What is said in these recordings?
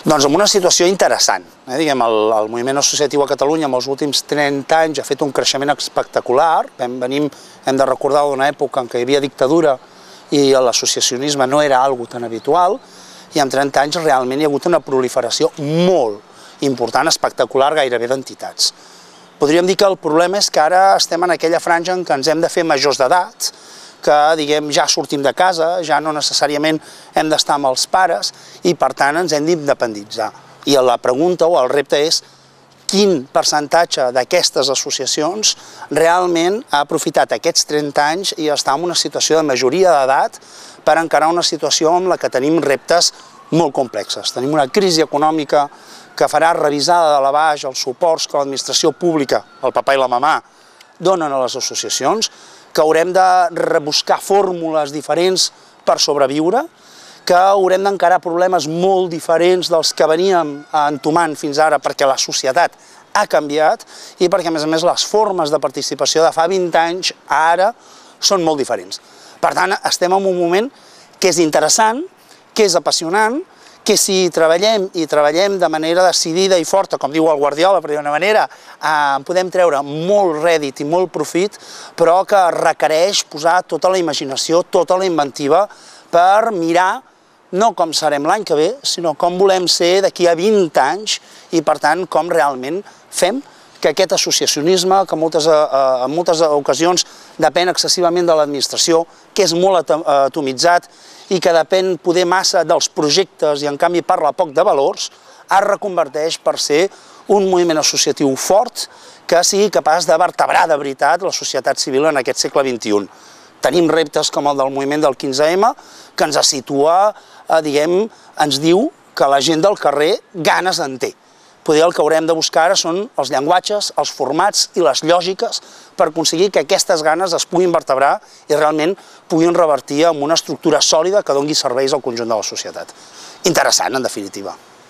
Doncs en una situació interessant. Diguem, el moviment associatiu a Catalunya en els últims 30 anys ha fet un creixement espectacular. Hem de recordar d'una època en què hi havia dictadura i l'associacionisme no era algo tan habitual, i en 30 anys realment hi ha hagut una proliferació molt important, espectacular, gairebé d'entitats. Podríem dir que el problema és que ara estem en aquella franja en què ens hem de fer majors d'edat, que diguem, ja sortim de casa, ja no necessàriament hem d'estar amb els pares i per tant ens hem d'independitzar. I la pregunta o el repte és quin percentatge d'aquestes associacions realment ha aprofitat aquests 30 anys i està en una situació de majoria d'edat per encarar una situació en la que tenim reptes molt complexes. Tenim una crisi econòmica que farà revisar de dalt a baix els suports que l'administració pública, el papà i la mamà, donen a les associacions, que haurem de rebuscar fórmules diferents per sobreviure, que haurem d'encarar problemes molt diferents dels que veníem entomant fins ara perquè la societat ha canviat i perquè, a més, les formes de participació de fa 20 anys a ara són molt diferents. Per tant, estem en un moment que és interessant, que és apassionant, que si treballem i treballem de manera decidida i forta, com diu el Guardiola, per dir una manera, podem treure molt rèdit i molt profit, però que requereix posar tota la imaginació, tota la inventiva per mirar no com serem l'any que ve, sinó com volem ser d'aquí a 20 anys i, per tant, com realment fem que aquest associacionisme, que en moltes ocasions depèn excessivament de l'administració, que és molt atomitzat i que depèn poder massa dels projectes i en canvi parla poc de valors, es reconverteix per ser un moviment associatiu fort que sigui capaç de vertebrar de veritat la societat civil en aquest segle XXI. Tenim reptes com el del moviment del 15M, que ens situa, diguem, ens diu que la gent del carrer ganes en té. Potser el que haurem de buscar ara són els llenguatges, els formats i les lògiques per aconseguir que aquestes ganes es puguin vertebrar i realment puguin revertir en una estructura sòlida que doni serveis al conjunt de la societat. Interessant, en definitiva.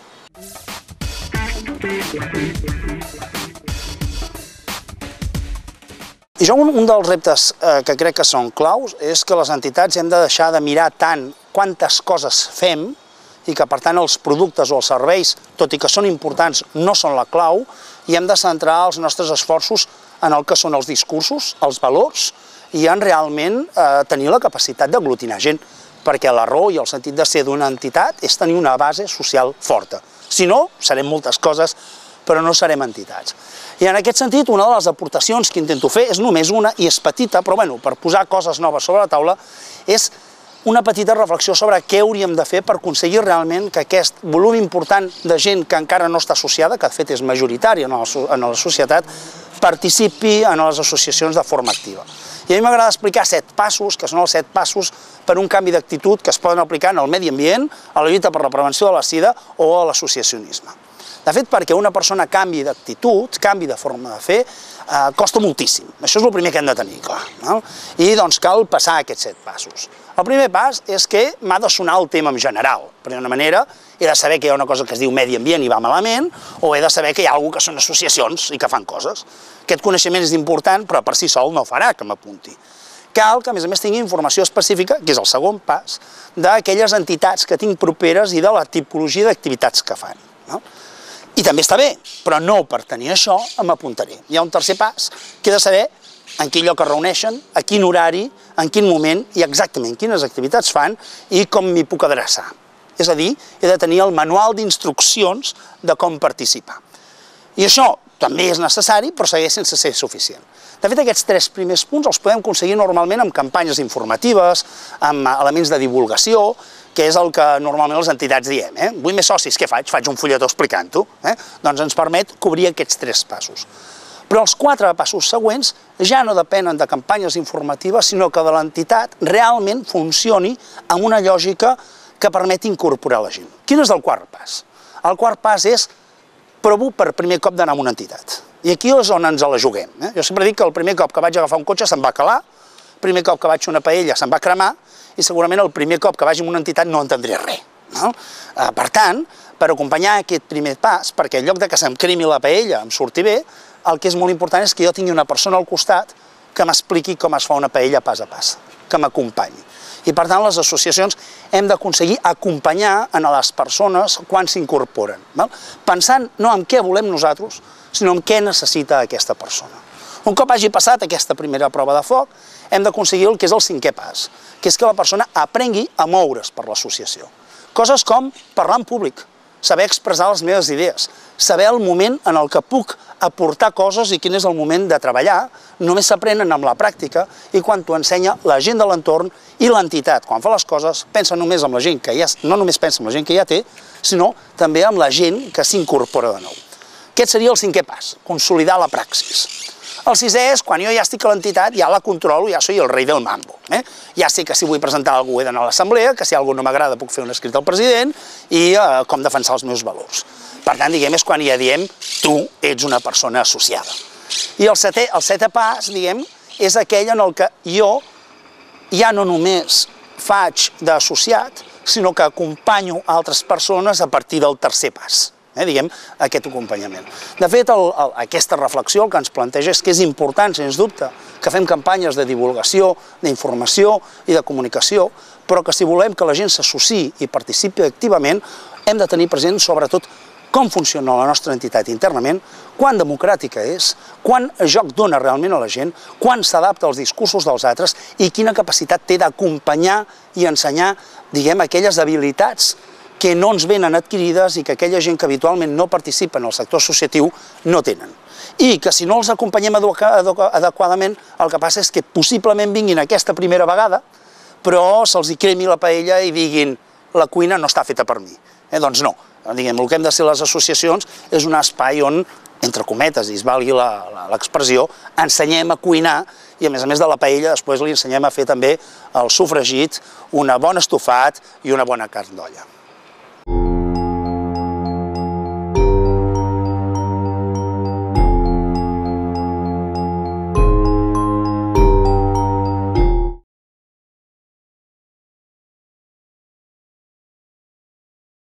I jo un dels reptes que crec que són claus és que les entitats hem de deixar de mirar tant quantes coses fem i que, per tant, els productes o els serveis, tot i que són importants, no són la clau, i hem de centrar els nostres esforços en el que són els discursos, els valors, i en realment tenir la capacitat d'aglutinar gent, perquè la raó i el sentit de ser d'una entitat és tenir una base social forta. Si no, serem moltes coses, però no serem entitats. I en aquest sentit, una de les aportacions que intento fer és només una, i és petita, però per posar coses noves sobre la taula, és una petita reflexió sobre què hauríem de fer per aconseguir realment que aquest volum important de gent que encara no està associada, que de fet és majoritària en la societat, participi en les associacions de forma activa. I a mi m'agrada explicar 7 passos, que són els 7 passos per un canvi d'actitud que es poden aplicar en el medi ambient, a la lluita per la prevenció de la sida o a l'associacionisme. De fet, perquè una persona canvi d'actitud, canvi de forma de fer, costa moltíssim. Això és el primer que hem de tenir clar. I doncs cal passar aquests 7 passos. El primer pas és que m'ha de sonar el tema en general. Per d'una manera, he de saber que hi ha una cosa que es diu medi ambient i va malament, o he de saber que hi ha alguna que són associacions i que fan coses. Aquest coneixement és important, però per si sol no farà que m'apunti. Cal que, a més, tingui informació específica, que és el segon pas, d'aquelles entitats que tinc properes i de la tipologia d'activitats que fan. I també està bé, però no per tenir això m'apuntaré. Hi ha un tercer pas, que he de saber en quin lloc es reuneixen, a quin horari, en quin moment i exactament quines activitats fan i com m'hi puc adreçar. És a dir, he de tenir el manual d'instruccions de com participar. I això també és necessari, però segueix sense ser suficient. De fet, aquests 3 primers punts els podem aconseguir normalment amb campanyes informatives, amb elements de divulgació, que és el que normalment les entitats diem. Vull més socis, què faig? Faig un fulletó explicant-ho. Doncs ens permet cobrir aquests 3 passos. Però els 4 passos següents ja no depenen de campanyes informatives, sinó que de l'entitat realment funcioni amb una lògica que permeti incorporar la gent. Quin és el quart pas? El quart pas és provo per primer cop d'anar a una entitat. I aquí és on ens la juguem. Jo sempre dic que el primer cop que vaig agafar un cotxe se'm va calar, el primer cop que vaig fer una paella se'm va cremar, i segurament el primer cop que vagi a una entitat no entendré res. Per tant, per acompanyar aquest primer pas, perquè en lloc que se'm cremi la paella em surti bé, el que és molt important és que jo tingui una persona al costat que m'expliqui com es fa una paella pas a pas. que m'acompanyi. I per tant les associacions hem d'aconseguir acompanyar a les persones quan s'incorporen, pensant no en què volem nosaltres, sinó en què necessita aquesta persona. Un cop hagi passat aquesta primera prova de foc, hem d'aconseguir el que és el 5è pas, que és que la persona aprengui a moure's per l'associació. Coses com parlar en públic, saber expressar les meves idees, saber el moment en el que puc aportar coses i quin és el moment de treballar, només s'aprenen amb la pràctica i quan t'ho ensenya la gent de l'entorn i l'entitat. Quan fa les coses, pensa només amb la gent que ja, no només pensa amb la gent que ja té, sinó també amb la gent que s'incorpora de nou. Aquest seria el 5è pas, consolidar la praxis. El 6è és, quan jo ja estic a l'entitat, ja la controlo, ja soy el rei del mambo. Ja sé que si vull presentar alguna cosa he d'anar a l'assemblea, que si alguna cosa no m'agrada puc fer un escrit al president i com defensar els meus valors. Per tant, diguem, és quan ja diem, tu ets una persona associada. I el 7è pas, diguem, és aquell en el que jo ja no només faig d'associat, sinó que acompanyo altres persones a partir del 3è pas. Diguem, aquest acompanyament. De fet, aquesta reflexió el que ens planteja és que és important, sens dubte, que fem campanyes de divulgació, d'informació i de comunicació, però que si volem que la gent s'associï i participi activament, hem de tenir present, sobretot, com funciona la nostra entitat internament, quan democràtica és, quan joc dona realment a la gent, quan s'adapta als discursos dels altres i quina capacitat té d'acompanyar i ensenyar, diguem, aquelles habilitats que no ens venen adquirides i que aquella gent que habitualment no participa en el sector associatiu no tenen. I que si no els acompanyem adequadament, el que passa és que possiblement vinguin aquesta primera vegada, però se'ls cremi la paella i diguin la cuina no està feta per mi. Doncs no, diguem, el que hem de ser les associacions és un espai on, entre cometes, i es valgui l'expressió, ensenyem a cuinar i a més de la paella després li ensenyem a fer també el sofregit, un bon estofat i una bona carn d'olla.